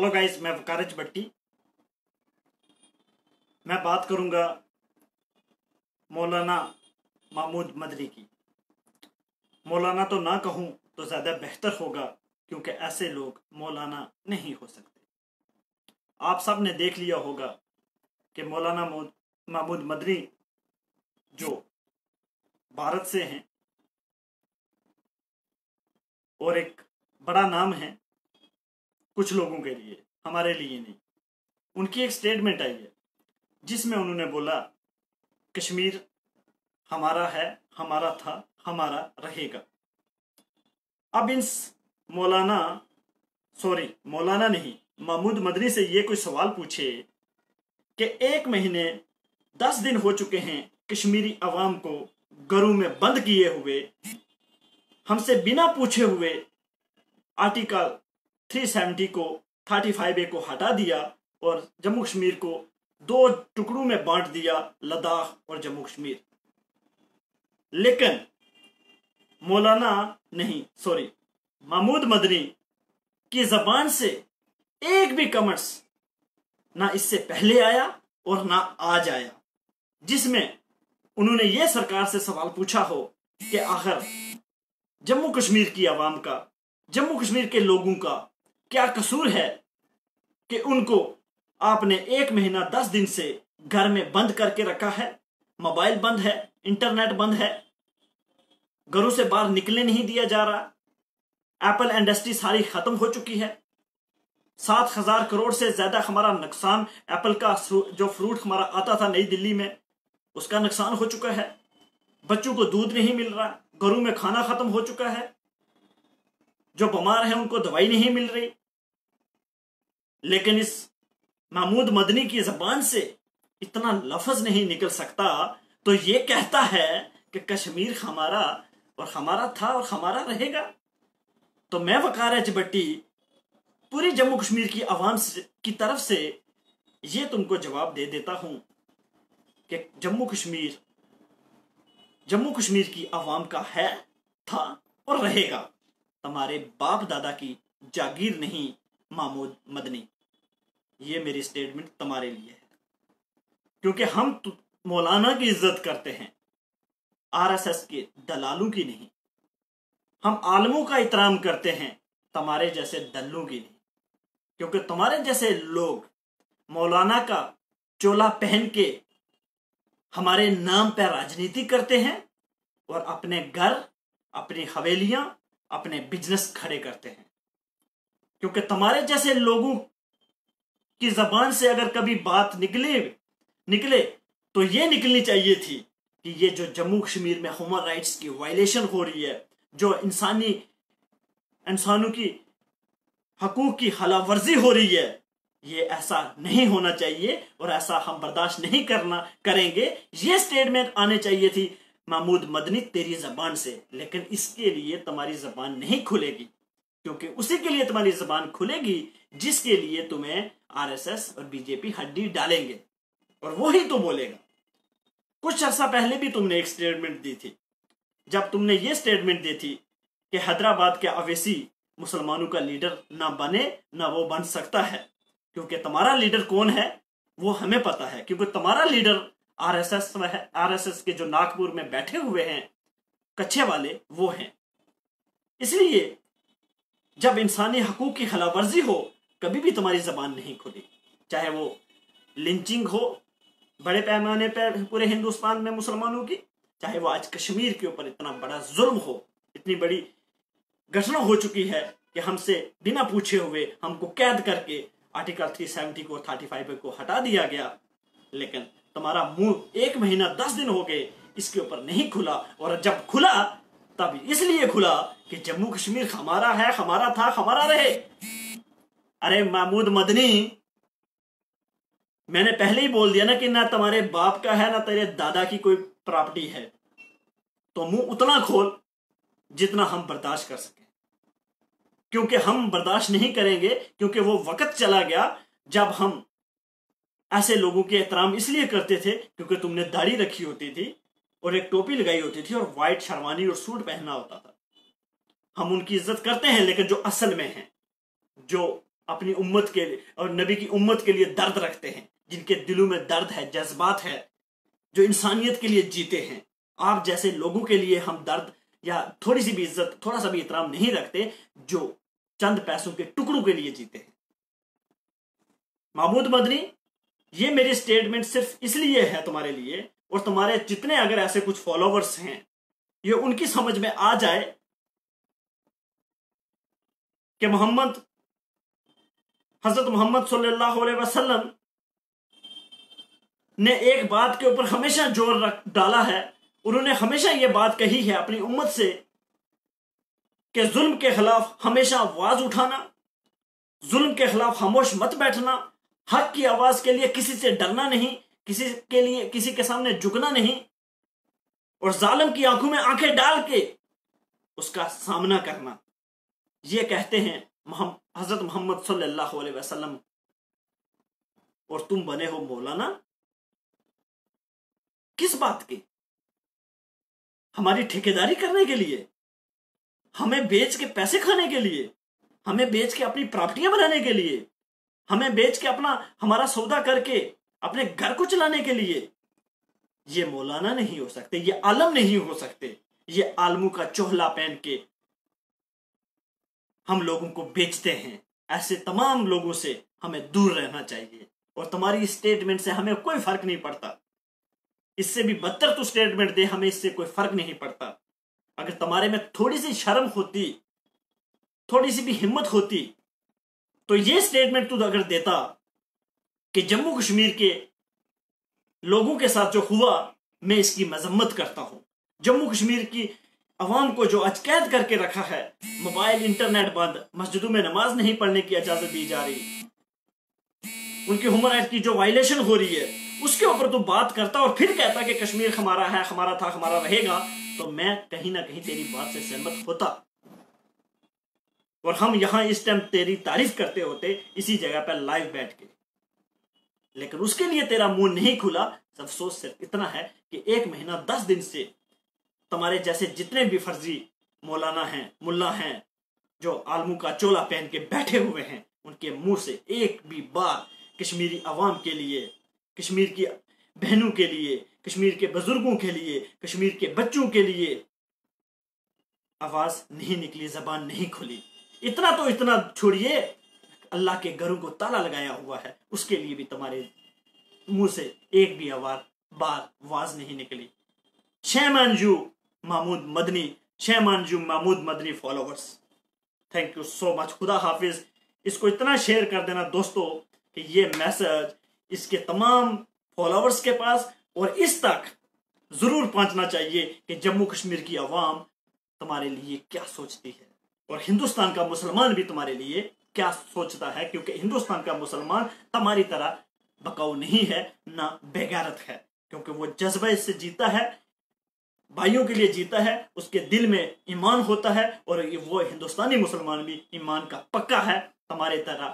Hello guys, मैं वकारज भट्टी। मैं बात करूंगा मौलाना महमूद मदनी की। मौलाना तो ना कहूं तो ज़्यादा बेहतर होगा, क्योंकि ऐसे लोग मौलाना नहीं हो सकते। आप सब ने देख लिया होगा कि मौलाना महमूद मदनी जो भारत से हैं और एक बड़ा नाम है कुछ लोगों के लिए, हमारे लिए नहीं। उनकी एक स्टेटमेंट आई है जिसमें उन्होंने बोला कश्मीर हमारा है, हमारा था, हमारा रहेगा। अब इन मौलाना नहीं, महमूद मदनी से ये कोई सवाल पूछे कि 1 महीने 10 दिन हो चुके हैं कश्मीरी अवाम को घरों में बंद किए हुए, हमसे बिना पूछे हुए आर्टिकल 370 को 35A को हटा दिया और जम्मू कश्मीर को 2 टुकड़ों में बांट दिया, लद्दाख और जम्मू कश्मीर। लेकिन महमूद मदनी की जबान से एक भी कमेंट्स ना इससे पहले आया और ना आज आया जिसमें उन्होंने ये सरकार से सवाल पूछा हो कि आखिर जम्मू कश्मीर की आवाम का, जम्मू कश्मीर के लोगों का क्या कसूर है कि उनको आपने 1 महीना 10 दिन से घर में बंद करके रखा है। मोबाइल बंद है, इंटरनेट बंद है, घरों से बाहर निकलने नहीं दिया जा रहा। एप्पल इंडस्ट्री सारी खत्म हो चुकी है। 7,000 करोड़ से ज्यादा हमारा नुकसान, एप्पल का जो फ्रूट हमारा आता था नई दिल्ली में, उसका नुकसान हो चुका है। बच्चों को दूध नहीं मिल रहा, घरों में खाना खत्म हो चुका है, जो बीमार हैं उनको दवाई नहीं मिल रही। लेकिन इस महमूद मदनी की जबान से इतना लफ्ज नहीं निकल सकता तो ये कहता है कि कश्मीर हमारा और हमारा था और हमारा रहेगा। तो मैं वकारज भट्टी पूरी जम्मू कश्मीर की आवाम की तरफ से ये तुमको जवाब दे देता हूं कि जम्मू कश्मीर की आवाम का है, था और रहेगा। तुम्हारे बाप दादा की जागीर नहीं महमूद मदनी। ये मेरी स्टेटमेंट तुम्हारे लिए है, क्योंकि हम मौलाना की इज्जत करते हैं, आरएसएस के दलालों की नहीं। हम आलमों का एहतराम करते हैं, तुम्हारे जैसे दल्लों की नहीं। क्योंकि तुम्हारे जैसे लोग मौलाना का चोला पहन के हमारे नाम पर राजनीति करते हैं और अपने घर, अपनी हवेलियां, अपने बिजनेस खड़े करते हैं। क्योंकि तुम्हारे जैसे लोगों की जबान से अगर कभी बात निकले तो ये निकलनी चाहिए थी कि ये जो जम्मू कश्मीर में ह्यूमन राइट्स की वायलेशन हो रही है, जो इंसानों की हकूक की खिलाफवर्जी हो रही है, ये ऐसा नहीं होना चाहिए और ऐसा हम बर्दाश्त नहीं करेंगे। ये स्टेटमेंट आने चाहिए थी महमूद मदनी तेरी जबान से। लेकिन इसके लिए तुम्हारी जबान नहीं खुलेगी, क्योंकि उसी के लिए तुम्हारी जबान खुलेगी जिसके लिए तुम्हें आरएसएस और बीजेपी हड्डी डालेंगे, और वो ही तो बोलेगा। कुछ अर्सा पहले भी तुमने एक स्टेटमेंट दी थी, जब तुमने ये स्टेटमेंट दी थी कि हैदराबाद के अवैसी मुसलमानों का लीडर ना बने, ना वो बन सकता है। क्योंकि तुम्हारा लीडर कौन है वो हमें पता है, क्योंकि तुम्हारा लीडर आरएसएस के जो नागपुर में बैठे हुए हैं कच्चे वाले, वो हैं। इसलिए जब इंसानी हकूक की खिलाफवर्जी हो, कभी भी तुम्हारी जबान नहीं खुली। चाहे वो लिंचिंग हो बड़े पैमाने पर पूरे हिंदुस्तान में मुसलमानों की, चाहे वो आज कश्मीर के ऊपर इतना बड़ा जुल्म हो, इतनी बड़ी घटना हो चुकी है कि हमसे बिना पूछे हुए हमको कैद करके आर्टिकल 370 को 35A को हटा दिया गया। लेकिन तुम्हारा मुंह 1 महीना 10 दिन हो गए इसके ऊपर नहीं खुला, और जब खुला तब इसलिए खुला कि जम्मू कश्मीर हमारा है, हमारा था, हमारा रहे। अरे महमूद मदनी, मैंने पहले ही बोल दिया ना कि ना तुम्हारे बाप का है ना तेरे दादा की कोई प्रॉपर्टी है। तो मुंह उतना खोल जितना हम बर्दाश्त कर सके, क्योंकि हम बर्दाश्त नहीं करेंगे। क्योंकि वो वक्त चला गया जब हम ऐसे लोगों के एहतराम इसलिए करते थे क्योंकि तुमने दाढ़ी रखी होती थी और एक टोपी लगाई होती थी और व्हाइट शेरवानी और सूट पहनना होता था। हम उनकी इज्जत करते हैं, लेकिन जो असल में हैं, जो اپنی امت کے لیے اور نبی کی امت کے لیے درد رکھتے ہیں، جن کے دلوں میں درد ہے، جذبات ہے، جو انسانیت کے لیے جیتے ہیں۔ آپ جیسے لوگوں کے لیے ہم درد یا تھوڑی سی بھی عزت، تھوڑا سا بھی احترام نہیں رکھتے، جو چند پیسوں کے ٹکڑوں کے لیے جیتے ہیں۔ محمود مدنی، یہ میری سٹیٹمنٹ صرف اس لیے ہے تمہارے لیے، اور تمہارے جتنے اگر ایسے کچھ فالوورز ہیں، یہ ان کی سمجھ میں آ جائے کہ حضرت محمد صلی اللہ علیہ وسلم نے ایک بات کے اوپر ہمیشہ زور ڈالا ہے، انہوں نے ہمیشہ یہ بات کہی ہے اپنی امت سے کہ ظلم کے خلاف ہمیشہ آواز اٹھانا، ظلم کے خلاف خاموش مت بیٹھنا، حق کی آواز کے لیے کسی سے ڈرنا نہیں، کسی کے سامنے جھکنا نہیں، اور ظالم کی آنکھوں میں آنکھیں ڈال کے اس کا سامنا کرنا۔ یہ کہتے ہیں حضرت محمد صلی اللہ علیہ وسلم، اور تم بنے ہو مولانا کس بات کی؟ ہماری ٹھیکیداری کرنے کے لیے، ہمیں بیچ کے پیسے کھانے کے لیے، ہمیں بیچ کے اپنی پراپرٹیاں بنانے کے لیے، ہمیں بیچ کے ہمارا سودا کر کے اپنے گھر کو چلانے کے لیے؟ یہ مولانا نہیں ہو سکتے، یہ عالم نہیں ہو سکتے۔ یہ عالموں کا چوہلا پہن کے ہم لوگوں کو بیچتے ہیں۔ ایسے تمام لوگوں سے ہمیں دور رہنا چاہیے، اور تمہاری اسٹیٹمنٹ سے ہمیں کوئی فرق نہیں پڑتا۔ اس سے بھی بدتر تو اسٹیٹمنٹ دے، ہمیں اس سے کوئی فرق نہیں پڑتا۔ اگر تمہارے میں تھوڑی سی شرم ہوتی، تھوڑی سی بھی ہمت ہوتی، تو یہ اسٹیٹمنٹ تو اگر دیتا کہ جموں کشمیر کے لوگوں کے ساتھ جو ہوا میں اس کی مذمت کرتا ہوں، جموں کشمیر کی عوام کو جو اچکیت کر کے رکھا ہے، موبائل انٹرنیٹ بند، مسجدوں میں نماز نہیں پڑھنے کی اجازت دی جا رہی، ان کی ہیومن رائٹ کی جو وائلیشن ہو رہی ہے، اس کے اوپر تو بات کرتا اور پھر کہتا کہ کشمیر ہمارا ہے، ہمارا تھا، ہمارا رہے گا، تو میں کہیں نہ کہیں تیری بات سے سہمت ہوتا، اور ہم یہاں اس ٹائم تیری تعریف کرتے ہوتے اسی جگہ پہ لائیو بیٹھ کے۔ لیکن اس کے لیے تیرا منہ نہیں کھلا۔ افسوس صرف اتنا ہے کہ 1 مہینہ 10 دن سے تمہارے جیسے جتنے بھی فرضی مولانا ہیں، ملا ہیں، جو عالموں کا چولا پہن کے بیٹھے ہوئے ہیں، ان کے منہ سے ایک بھی بار کشمیری عوام کے لیے، کشمیر کی بہنوں کے لیے، کشمیر کے بزرگوں کے لیے، کشمیر کے بچوں کے لیے آواز نہیں نکلی، زبان نہیں کھلی۔ اتنا چھوڑیے، اللہ کے گھروں کو تالا لگایا ہوا ہے، اس کے لیے بھی تمہارے منہ سے ایک بھی بار آواز نہیں نکلی۔ شیم آن یو محمود مدنی، شیم آن یو Mahmood Madani followers, thank you so much. خدا حافظ۔ اس کو اتنا شیئر کر دینا دوستو کہ یہ میسج اس کے تمام فالوورز کے پاس اور اس تک ضرور پہنچنا چاہیے کہ جموں کشمیر کی عوام تمہارے لیے کیا سوچتی ہے، اور ہندوستان کا مسلمان بھی تمہارے لیے کیا سوچتا ہے، کیونکہ ہندوستان کا مسلمان تمہاری طرح بکاؤ نہیں ہے، نہ بے غیرت ہے، کیونکہ وہ جذبہ اس سے جیتا ہے، بھائیوں کے لیے جیتا ہے، اس کے دل میں ایمان ہوتا ہے، اور وہ ہندوستانی مسلمان بھی ایمان کا پکا ہے، تمہارے طرح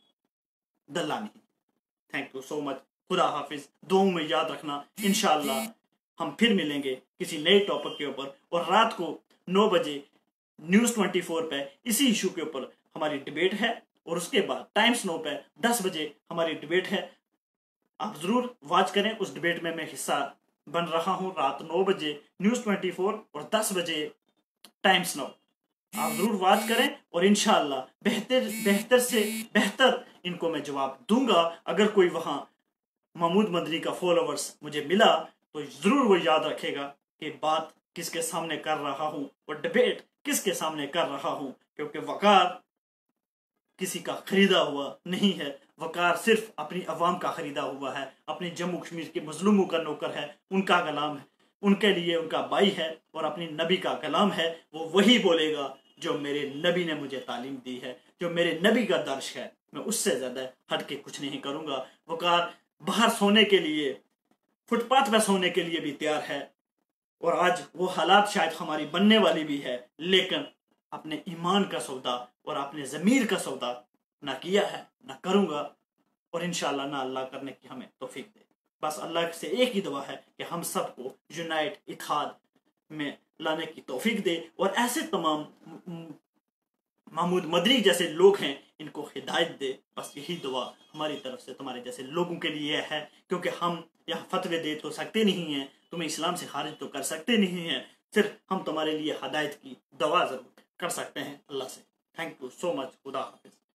دلہ نہیں۔ Thank you so much. خدا حافظ۔ دعاؤں میں یاد رکھنا، انشاءاللہ ہم پھر ملیں گے کسی نئے ٹاپک کے اوپر، اور رات کو 9 بجے نیوز 24 پہ اسی ایشو کے اوپر ہماری ڈیبیٹ ہے، اور اس کے بعد ٹائمز نو پہ 10 بجے ہماری ڈیبیٹ ہے۔ آپ ضرور واچ کریں، اس ڈیبیٹ میں حصہ بن رہا ہوں، رات 9 بجے نیوز 24 اور 10 بجے ٹائمز نو۔ آپ ضرور واچ کریں، اور انشاءاللہ بہتر سے بہتر ان کو میں جواب دوں گا۔ اگر کوئی وہاں محمود مدنی کا فالوورز مجھے ملا تو ضرور وہ یاد رکھے گا کہ بات کس کے سامنے کر رہا ہوں، اور ڈیبیٹ کس کے سامنے کر رہا ہوں، کیونکہ وقار کسی کا خریدا ہوا نہیں ہے، وقار صرف اپنی عوام کا خریدا ہوا ہے، اپنے جموں کشمیر کے مظلوموں کا نوکر ہے، ان کا غلام ہے، ان کے لیے ان کا بھائی ہے، اور اپنی نبی کا کلام ہے۔ وہ وہی بولے گا جو میرے نبی نے مجھے تعلیم دی ہے، جو میرے نبی کا درس ہے، میں اس سے زیادہ ہٹ کے کچھ نہیں کروں گا۔ وقار باہر سونے کے لیے، فٹ پاتھ پہ سونے کے لیے بھی تیار ہے، اور آج وہ حالات شاید ہماری بننے والی بھی ہے، لیکن اپنے ایمان کا سودا اور اپنے ضمیر کا سودا نہ کیا ہے، نہ کروں گا، اور انشاءاللہ نہ اللہ کرنے کی ہمیں توفیق دے۔ بس اللہ سے ایک ہی دعا ہے کہ ہم سب کو یونائٹ، اتحاد میں لانے کی توفیق دے، اور ایسے تمام محمود مدنی جیسے لوگ ہیں ان کو ہدایت دے. بس یہی دعا ہماری طرف سے تمہارے جیسے لوگوں کے لیے ہے، کیونکہ ہم یہاں فتوے دے تو سکتے نہیں ہیں، تمہیں اسلام سے خارج تو کر سکتے نہیں ہیں، صرف ہم تمہارے لیے ہدایت کی دعا ضرور کر سکتے ہیں اللہ سے. Thank you so much. خدا حافظ.